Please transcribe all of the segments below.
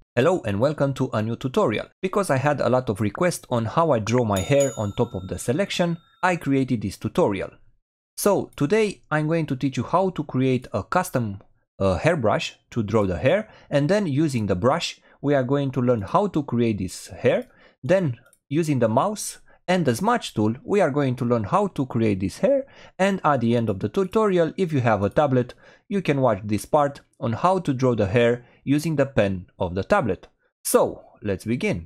Hello and welcome to a new tutorial. Because I had a lot of requests on how I draw my hair on top of the selection, I created this tutorial. So today I'm going to teach you how to create a custom hairbrush to draw the hair, and then using the brush we are going to learn how to create this hair. Then using the mouse and the smudge tool we are going to learn how to create this hair, and at the end of the tutorial, if you have a tablet, you can watch this part on how to draw the hair using the pen of the tablet. So let's begin.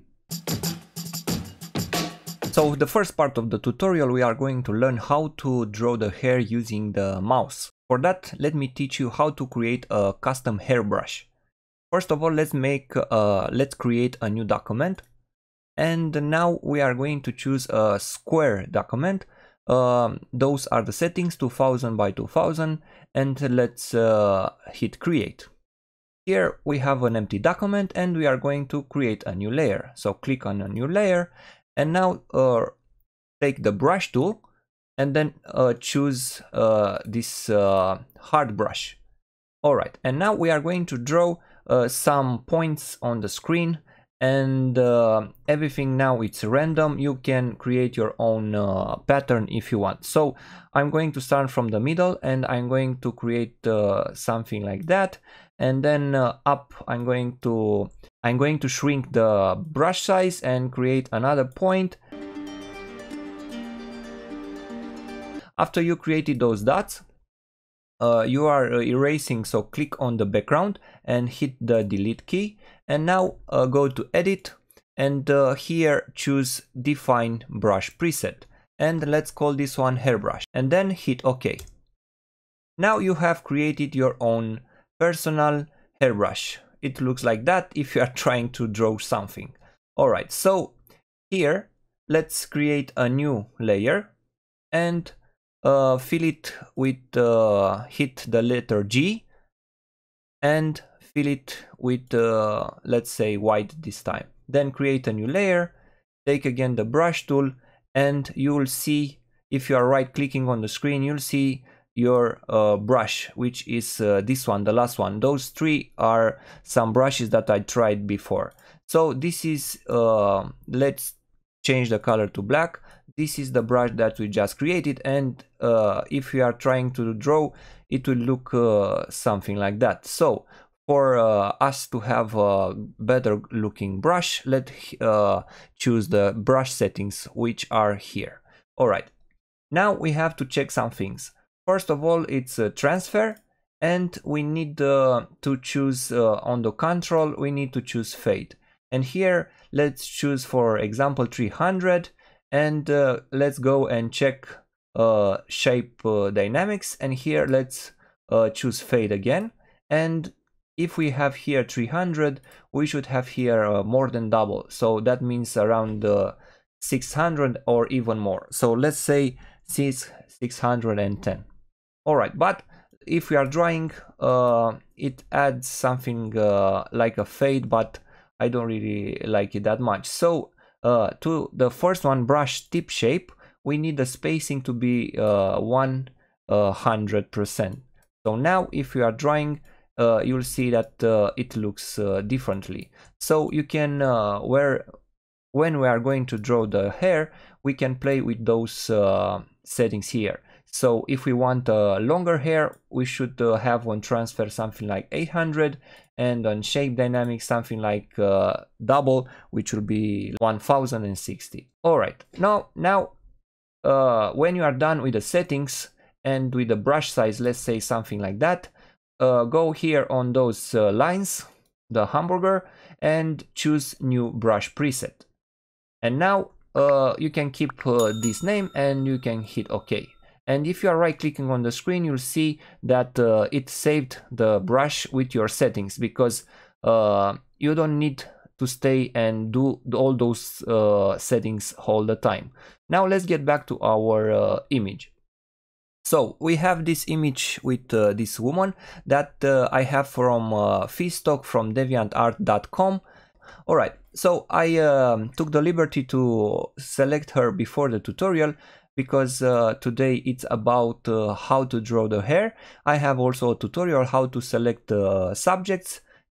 So the first part of the tutorial we are going to learn how to draw the hair using the mouse. For that, let me teach you how to create a custom hairbrush. First of all, let's create a new document. And now we are going to choose a square document. Those are the settings, 2000 by 2000, and let's hit create. Here we have an empty document and we are going to create a new layer. So click on a new layer and now take the brush tool and then choose this hard brush. Alright, and now we are going to draw some points on the screen, and everything now it's random. You can create your own pattern if you want. So I'm going to start from the middle and I'm going to create something like that, and then up I'm going to shrink the brush size and create another point. After you created those dots, you are erasing, so click on the background and hit the delete key, and now go to edit and here choose define brush preset, and let's call this one hairbrush, and then hit OK. Now you have created your own personal hairbrush. It looks like that if you are trying to draw something. Alright, so here let's create a new layer and fill it with, hit the letter G and fill it with, let's say, white this time. Then create a new layer, take again the brush tool, and you will see, if you are right clicking on the screen, you'll see your brush, which is this one, the last one. Those three are some brushes that I tried before. So this is, let's change the color to black. This is the brush that we just created, and if we are trying to draw, it will look something like that. So for us to have a better looking brush, let's choose the brush settings, which are here. Alright, now we have to check some things. First of all, it's a transfer, and we need to choose on the control, we need to choose fade. And here let's choose, for example, 300, and let's go and check shape dynamics, and here let's choose fade again. And if we have here 300, we should have here more than double, so that means around 600 or even more. So let's say 610. Alright, but if we are drawing, it adds something like a fade, but I don't really like it that much. So to the first one, brush tip shape, we need the spacing to be 100%. So now if you are drawing, you'll see that it looks differently. So you can, when we are going to draw the hair, we can play with those settings here. So if we want longer hair, we should have on transfer something like 800, and on shape dynamics something like double, which will be 1060. Alright, now when you are done with the settings and with the brush size, let's say something like that, go here on those lines, the hamburger, and choose new brush preset. And now you can keep this name and you can hit OK. And if you are right clicking on the screen, you'll see that it saved the brush with your settings, because you don't need to stay and do all those settings all the time. Now let's get back to our image. So we have this image with this woman that I have from Feedstock from deviantart.com. Alright, so I took the liberty to select her before the tutorial, because today it's about how to draw the hair. I have also a tutorial how to select subjects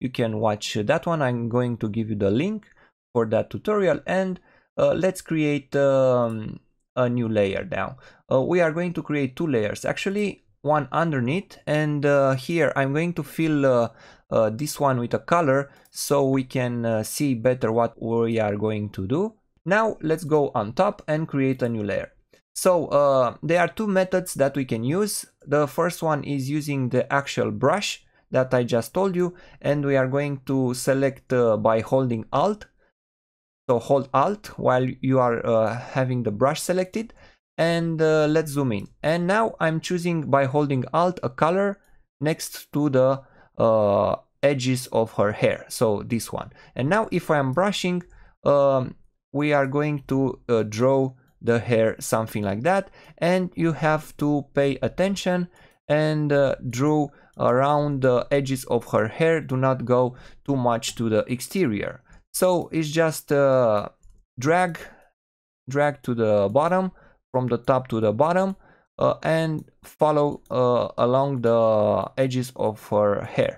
you can watch that one. I'm going to give you the link for that tutorial, and let's create a new layer now. We are going to create 2 layers, actually one underneath, and here I'm going to fill this one with a color so we can see better what we are going to do. Now let's go on top and create a new layer. So there are 2 methods that we can use. The first one is using the actual brush that I just told you, and we are going to select by holding Alt. So hold Alt while you are having the brush selected, and let's zoom in. And now I'm choosing by holding Alt a color next to the edges of her hair, so this one. And now if I am brushing, we are going to draw the hair something like that, and you have to pay attention and draw around the edges of her hair. Do not go too much to the exterior. So it's just drag to the bottom, from the top to the bottom, and follow along the edges of her hair.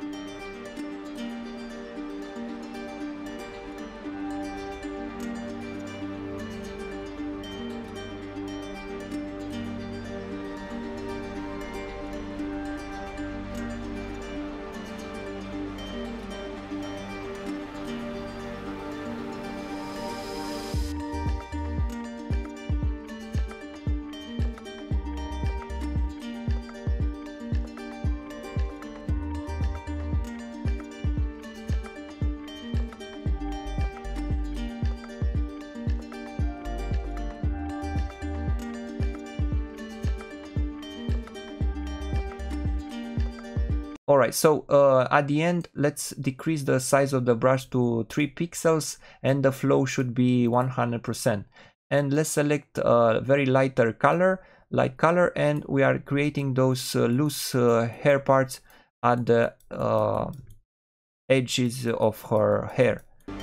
Alright, so at the end, let's decrease the size of the brush to 3 pixels, and the flow should be 100%. And let's select a very lighter color, light color, and we are creating those loose hair parts at the edges of her hair.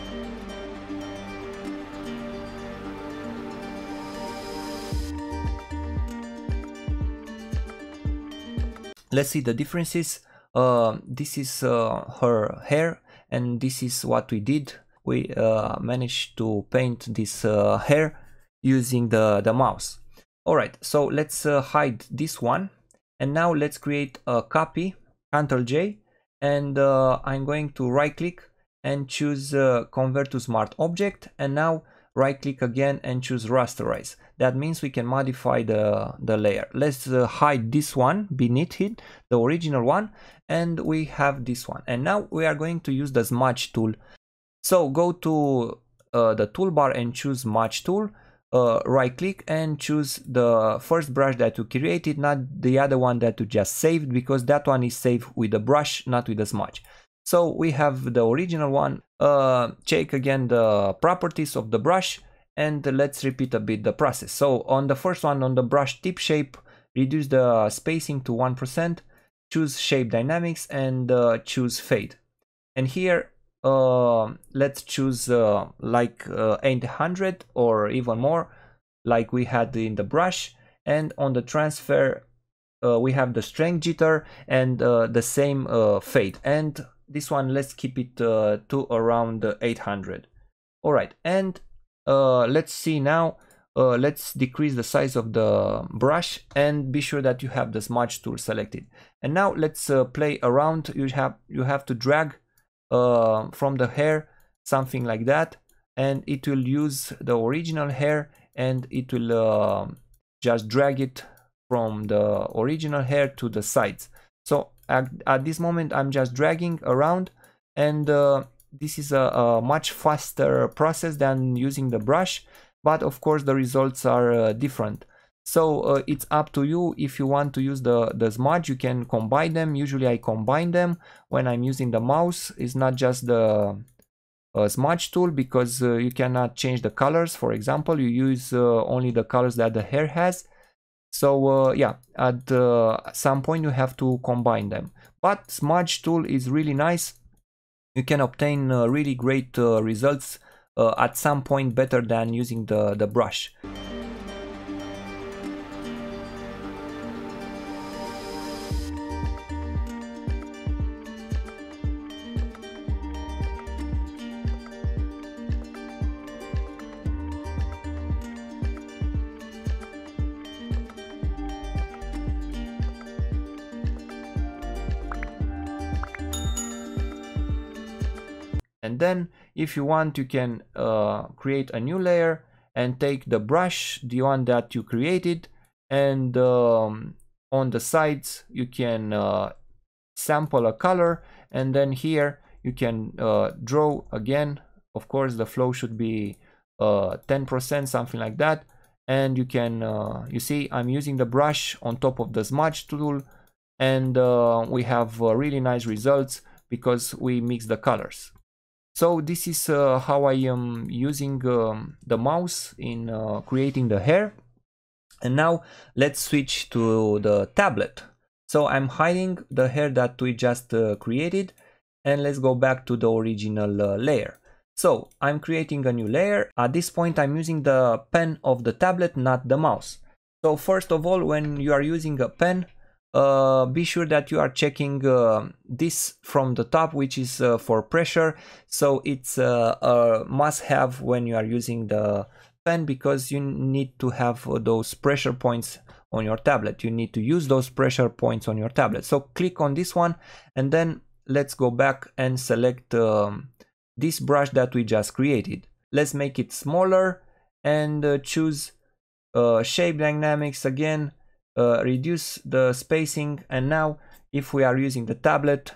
Let's see the differences. This is her hair, and this is what we did. We managed to paint this hair using the mouse. Alright, so let's hide this one, and now let's create a copy, Ctrl J, and I'm going to right click and choose convert to smart object, and now right click again and choose rasterize. That means we can modify the layer. Let's hide this one beneath it, the original one, and we have this one. And now we are going to use the smudge tool. So go to the toolbar and choose smudge tool, right click and choose the first brush that you created, not the other one that you just saved, because that one is saved with the brush, not with the smudge. So we have the original one. Check again the properties of the brush, and let's repeat a bit the process. So on the first one, on the brush tip shape, reduce the spacing to 1%, choose shape dynamics, and choose fade. And here let's choose like 800 or even more, like we had in the brush. And on the transfer we have the strength jitter and the same fade. And this one, let's keep it to around 800. All right, and let's see now. Let's decrease the size of the brush, and be sure that you have the smudge tool selected. And now let's play around. You have to drag from the hair something like that, and it will use the original hair, and it will just drag it from the original hair to the sides. So at this moment I'm just dragging around, and this is a much faster process than using the brush, but of course the results are different. So it's up to you. If you want to use the smudge, you can combine them. Usually I combine them when I'm using the mouse. It's not just the smudge tool, because you cannot change the colors. For example, you use only the colors that the hair has. So yeah, at some point you have to combine them. But smudge tool is really nice. You can obtain really great results at some point, better than using the brush. And then if you want, you can create a new layer and take the brush, the one that you created, and on the sides you can sample a color, and then here you can draw again. Of course the flow should be 10%, something like that, and you can you see I'm using the brush on top of the smudge tool, and we have really nice results because we mix the colors. So this is how I am using the mouse in creating the hair. And now let's switch to the tablet. So I'm hiding the hair that we just created, and let's go back to the original layer. So I'm creating a new layer. At this point I'm using the pen of the tablet, not the mouse. So first of all, when you are using a pen, be sure that you are checking this from the top, which is for pressure. So it's a must-have when you are using the pen, because you need to have those pressure points on your tablet. You need to use those pressure points on your tablet. So click on this one, and then let's go back and select this brush that we just created. Let's make it smaller and choose shape dynamics again. Reduce the spacing, and now if we are using the tablet,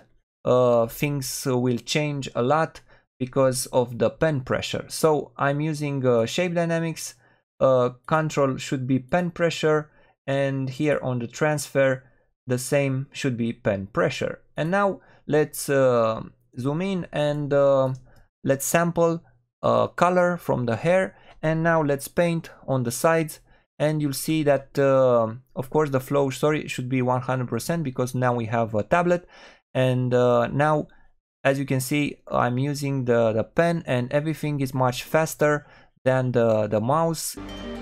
things will change a lot because of the pen pressure. So I'm using shape dynamics, control should be pen pressure, and here on the transfer the same should be pen pressure. And now let's zoom in and let's sample color from the hair, and now let's paint on the sides. And you'll see that, of course, the flow, should be 100% because now we have a tablet. And now, as you can see, I'm using the pen, and everything is much faster than the mouse.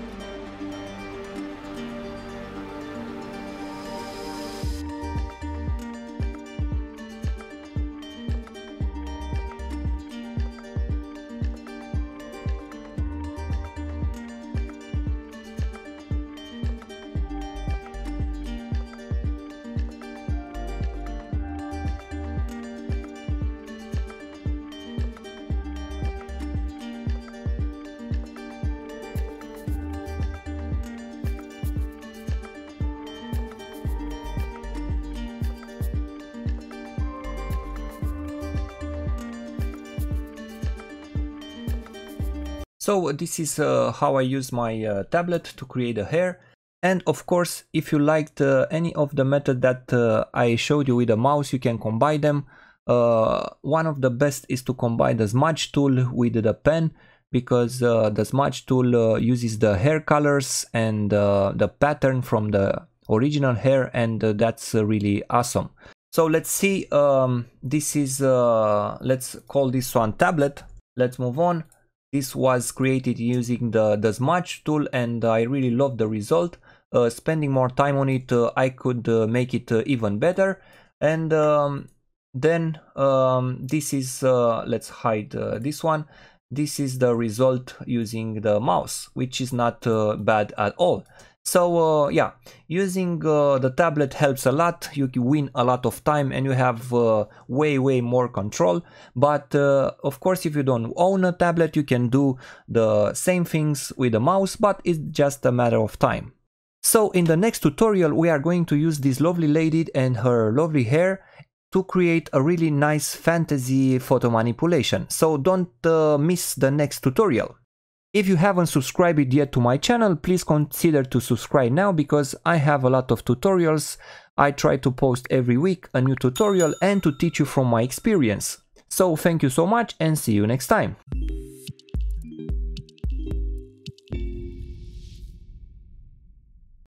So this is how I use my tablet to create a hair. And of course, if you liked any of the method that I showed you with the mouse, you can combine them. One of the best is to combine the smudge tool with the pen, because the smudge tool uses the hair colors and the pattern from the original hair, and that's really awesome. So let's see, this is, let's call this one tablet. Let's move on. This was created using the smudge tool, and I really love the result. Spending more time on it, I could make it even better. And then this is, let's hide this one. This is the result using the mouse, which is not bad at all. So yeah, using the tablet helps a lot. You win a lot of time, and you have way more control. But of course, if you don't own a tablet, you can do the same things with the mouse, but it's just a matter of time. So in the next tutorial, we are going to use this lovely lady and her lovely hair to create a really nice fantasy photo manipulation. So don't miss the next tutorial. If you haven't subscribed yet to my channel, please consider to subscribe now, because I have a lot of tutorials. I try to post every week a new tutorial and to teach you from my experience. So thank you so much, and see you next time.